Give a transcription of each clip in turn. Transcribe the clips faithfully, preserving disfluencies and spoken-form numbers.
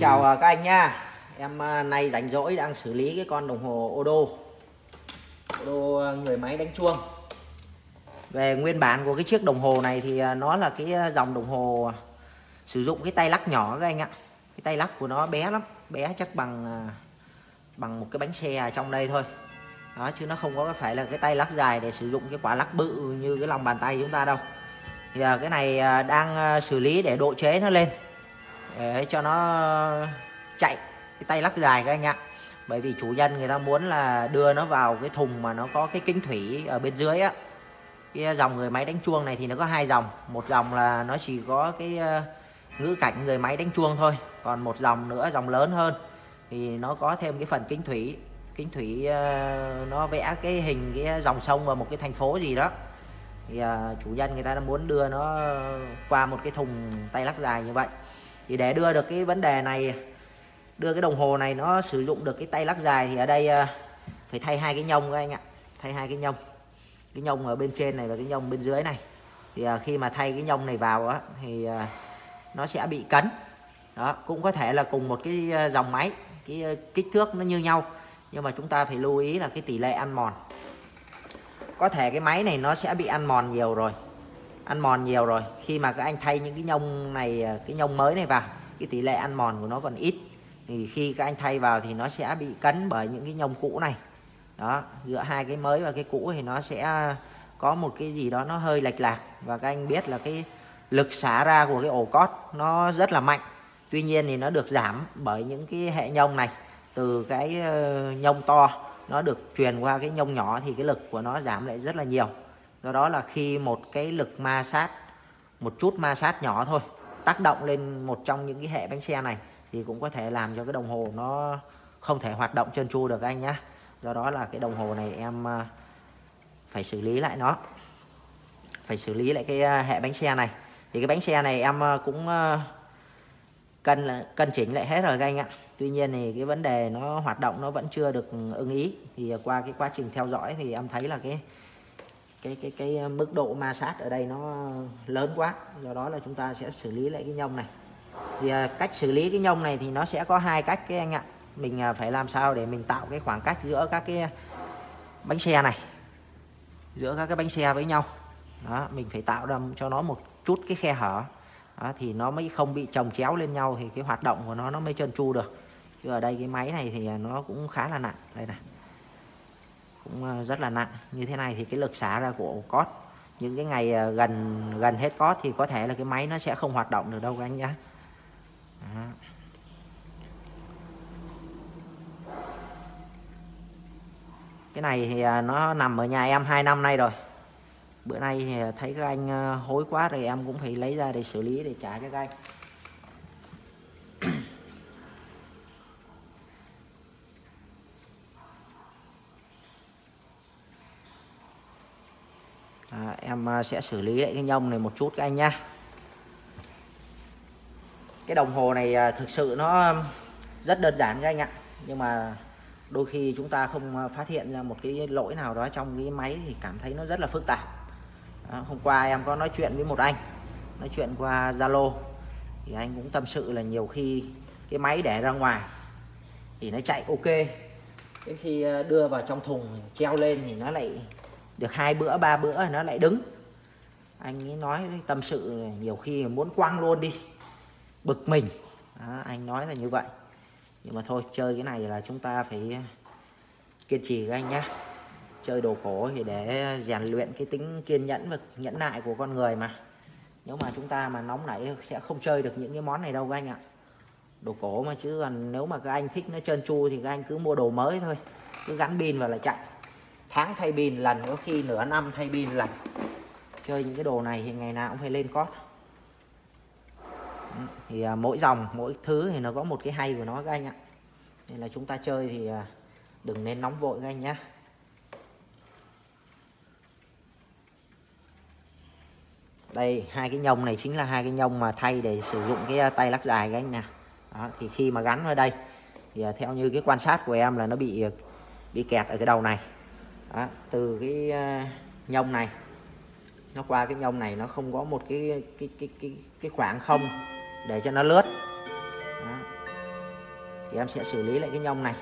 chào các anh nha. Em nay rảnh rỗi đang xử lý cái con đồng hồ Odo Odo người máy đánh chuông. Về nguyên bản của cái chiếc đồng hồ này thì nó là cái dòng đồng hồ sử dụng cái tay lắc nhỏ các anh ạ. Cái tay lắc của nó bé lắm, bé chắc bằng bằng một cái bánh xe ở trong đây thôi. Đó, chứ nó không có phải là cái tay lắc dài để sử dụng cái quả lắc bự như cái lòng bàn tay chúng ta đâu. Thì cái này đang xử lý để độ chế nó lên để cho nó chạy cái tay lắc dài các anh ạ. Bởi vì chủ nhân người ta muốn là đưa nó vào cái thùng mà nó có cái kính thủy ở bên dưới á. Cái dòng người máy đánh chuông này thì nó có hai dòng. Một dòng là nó chỉ có cái ngữ cảnh người máy đánh chuông thôi. Còn một dòng nữa, dòng lớn hơn, thì nó có thêm cái phần kính thủy. Kính thủy nó vẽ cái hình cái dòng sông và một cái thành phố gì đó. Thì chủ nhân người ta đã muốn đưa nó qua một cái thùng tay lắc dài như vậy. Thì để đưa được cái vấn đề này, đưa cái đồng hồ này nó sử dụng được cái tay lắc dài, thì ở đây phải thay hai cái nhông các anh ạ. Thay hai cái nhông, cái nhông ở bên trên này và cái nhông bên dưới này. Thì khi mà thay cái nhông này vào á, thì nó sẽ bị cấn. Đó, cũng có thể là cùng một cái dòng máy, cái kích thước nó như nhau, nhưng mà chúng ta phải lưu ý là cái tỷ lệ ăn mòn. Có thể cái máy này nó sẽ bị ăn mòn nhiều rồi, ăn mòn nhiều rồi. Khi mà các anh thay những cái nhông này, cái nhông mới này vào, cái tỷ lệ ăn mòn của nó còn ít, thì khi các anh thay vào thì nó sẽ bị cấn bởi những cái nhông cũ này. Đó, giữa hai cái mới và cái cũ thì nó sẽ có một cái gì đó nó hơi lệch lạc. Và các anh biết là cái lực xả ra của cái ổ cót nó rất là mạnh. Tuy nhiên thì nó được giảm bởi những cái hệ nhông này. Từ cái nhông to nó được truyền qua cái nhông nhỏ thì cái lực của nó giảm lại rất là nhiều. Do đó là khi một cái lực ma sát, một chút ma sát nhỏ thôi, tác động lên một trong những cái hệ bánh xe này, thì cũng có thể làm cho cái đồng hồ nó không thể hoạt động trơn tru được anh nhé. Do đó là cái đồng hồ này em phải xử lý lại nó, phải xử lý lại cái hệ bánh xe này. Thì cái bánh xe này em cũng cân cân chỉnh lại hết rồi các anh ạ. Tuy nhiên thì cái vấn đề nó hoạt động nó vẫn chưa được ưng ý. Thì qua cái quá trình theo dõi thì em thấy là cái cái cái cái mức độ ma sát ở đây nó lớn quá. Do đó là chúng ta sẽ xử lý lại cái nhông này. Thì cách xử lý cái nhông này thì nó sẽ có hai cách các anh ạ. Mình phải làm sao để mình tạo cái khoảng cách giữa các cái bánh xe này, giữa các cái bánh xe với nhau. Đó, mình phải tạo ra cho nó một chút cái khe hở. Đó, thì nó mới không bị chồng chéo lên nhau, thì cái hoạt động của nó nó mới trơn tru được. Chứ ở đây cái máy này thì nó cũng khá là nặng. Đây này, cũng rất là nặng. Như thế này thì cái lực xả ra của ổ cót, những cái ngày gần gần hết cót thì có thể là cái máy nó sẽ không hoạt động được đâu các anh nhé. Đó. Cái này thì nó nằm ở nhà em hai năm nay rồi. Bữa nay thì thấy các anh hối quá rồi em cũng phải lấy ra để xử lý, để trả cho các anh. À, em sẽ xử lý lại cái nhông này một chút các anh nhá. Cái đồng hồ này thực sự nó rất đơn giản các anh ạ. Nhưng mà đôi khi chúng ta không phát hiện ra một cái lỗi nào đó trong cái máy thì cảm thấy nó rất là phức tạp. Đó, hôm qua em có nói chuyện với một anh, nói chuyện qua Zalo, thì anh cũng tâm sự là nhiều khi cái máy để ra ngoài thì nó chạy ok, đến khi đưa vào trong thùng treo lên thì nó lại được hai bữa ba bữa thì nó lại đứng. Anh ấy nói tâm sự nhiều khi muốn quăng luôn đi, bực mình. Đó, anh nói là như vậy. Nhưng mà thôi, chơi cái này là chúng ta phải kiên trì các anh nhé. Chơi đồ cổ thì để rèn luyện cái tính kiên nhẫn và nhẫn nại của con người mà. Nếu mà chúng ta mà nóng nảy sẽ không chơi được những cái món này đâu các anh ạ. Đồ cổ mà, chứ còn nếu mà các anh thích nó trơn tru thì các anh cứ mua đồ mới thôi, cứ gắn pin vào là chạy. Tháng thay pin lần, có khi nửa năm thay pin lần. Chơi những cái đồ này thì ngày nào cũng phải lên cót. Thì à, mỗi dòng, mỗi thứ thì nó có một cái hay của nó các anh ạ. Nên là chúng ta chơi thì à, đừng nên nóng vội các anh nhé. Đây, hai cái nhông này chính là hai cái nhông mà thay để sử dụng cái tay lắc dài các anh nè. Đó, thì khi mà gắn vào đây thì à, theo như cái quan sát của em là nó bị bị kẹt ở cái đầu này. Đó, từ cái uh, nhông này nó qua cái nhông này nó không có một cái cái cái cái cái khoảng không để cho nó lướt. Đó. thì em sẽ xử lý lại cái nhông này.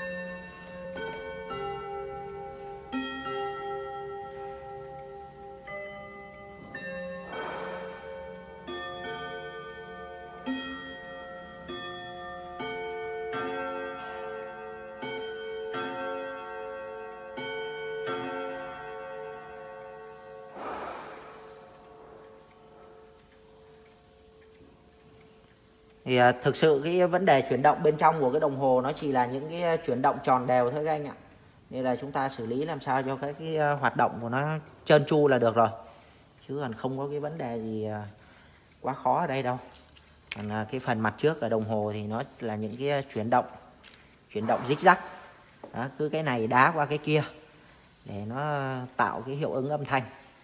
Thì à, thực sự cái vấn đề chuyển động bên trong của cái đồng hồ nó chỉ là những cái chuyển động tròn đều thôi các anh ạ. Nên là chúng ta xử lý làm sao cho cái, cái hoạt động của nó trơn tru là được rồi. Chứ còn không có cái vấn đề gì quá khó ở đây đâu. Còn à, cái phần mặt trước ở đồng hồ thì nó là những cái chuyển động, chuyển động rích rắc. Đó, cứ cái này đá qua cái kia để nó tạo cái hiệu ứng âm thanh.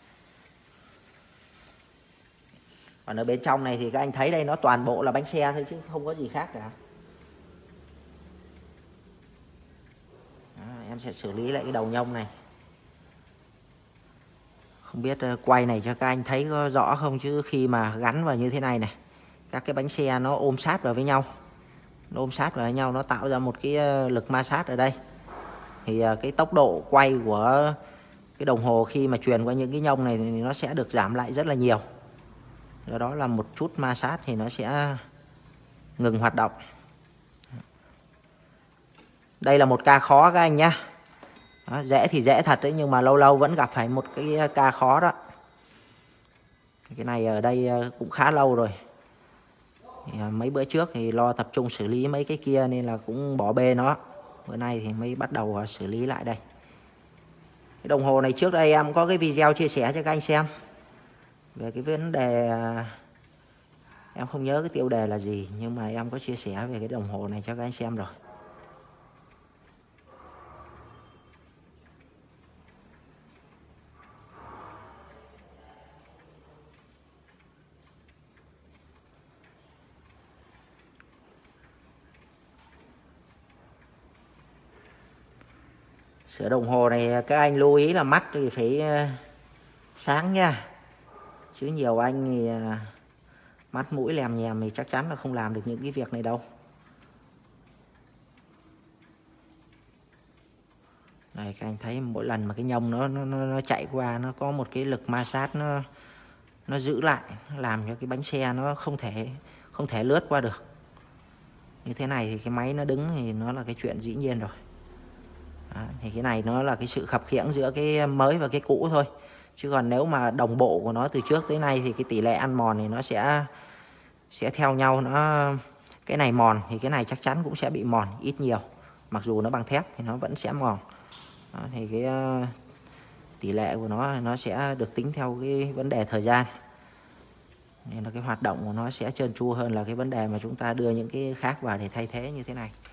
Còn ở bên trong này thì các anh thấy đây nó toàn bộ là bánh xe thôi chứ không có gì khác cả. Đó, em sẽ xử lý lại cái đầu nhông này. Không biết quay này cho các anh thấy có rõ không, chứ khi mà gắn vào như thế này này, các cái bánh xe nó ôm sát vào với nhau. Nó ôm sát vào với nhau, nó tạo ra một cái lực ma sát ở đây. Thì cái tốc độ quay của cái đồng hồ khi mà truyền qua những cái nhông này thì nó sẽ được giảm lại rất là nhiều. Do đó là một chút ma sát thì nó sẽ ngừng hoạt động. Đây là một ca khó các anh nhé. Đó, dễ thì dễ thật đấy, nhưng mà lâu lâu vẫn gặp phải một cái ca khó đó. Cái này ở đây cũng khá lâu rồi. Thì mấy bữa trước thì lo tập trung xử lý mấy cái kia nên là cũng bỏ bê nó. Bữa nay thì mới bắt đầu xử lý lại đây. Cái đồng hồ này trước đây em có cái video chia sẻ cho các anh xem về cái vấn đề, em không nhớ cái tiêu đề là gì, nhưng mà em có chia sẻ về cái đồng hồ này cho các anh xem rồi. Sửa đồng hồ này các anh lưu ý là mắt thì phải sáng nha. Chứ nhiều anh thì mắt mũi lèm nhèm thì chắc chắn là không làm được những cái việc này đâu. Đây các anh thấy mỗi lần mà cái nhông nó nó nó chạy qua nó có một cái lực ma sát, nó nó giữ lại, nó làm cho cái bánh xe nó không thể không thể lướt qua được. Như thế này thì cái máy nó đứng thì nó là cái chuyện dĩ nhiên rồi. Đó, thì cái này nó là cái sự khập khiễng giữa cái mới và cái cũ thôi. Chứ còn nếu mà đồng bộ của nó từ trước tới nay thì cái tỷ lệ ăn mòn thì nó sẽ sẽ theo nhau. Nó cái này mòn thì cái này chắc chắn cũng sẽ bị mòn ít nhiều. Mặc dù nó bằng thép thì nó vẫn sẽ mòn. Đó, thì cái uh, tỷ lệ của nó nó sẽ được tính theo cái vấn đề thời gian. Nên là cái hoạt động của nó sẽ trơn tru hơn là cái vấn đề mà chúng ta đưa những cái khác vào để thay thế như thế này.